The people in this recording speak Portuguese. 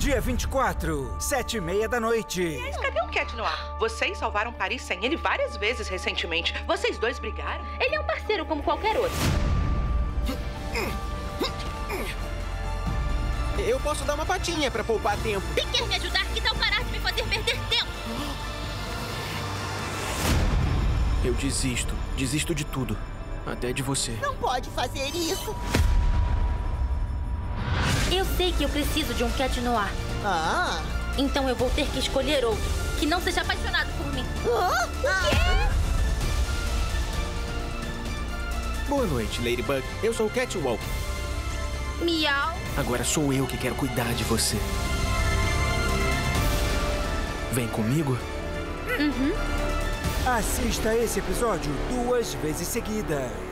Dia 24, 7h30 da noite. Mas cadê o Cat Noir? Vocês salvaram Paris sem ele várias vezes recentemente. Vocês dois brigaram? Ele é um parceiro como qualquer outro. Eu posso dar uma patinha pra poupar tempo. Se quer me ajudar, que tal parar de me fazer perder tempo? Eu desisto. Desisto de tudo. Até de você. Não pode fazer isso. Eu sei que eu preciso de um Cat Noir. Ah. Então eu vou ter que escolher outro, que não seja apaixonado por mim. O quê? Boa noite, Ladybug. Eu sou o Catwalk. Miau. Agora sou eu que quero cuidar de você. Vem comigo? Uhum. Assista esse episódio 2 vezes seguidas.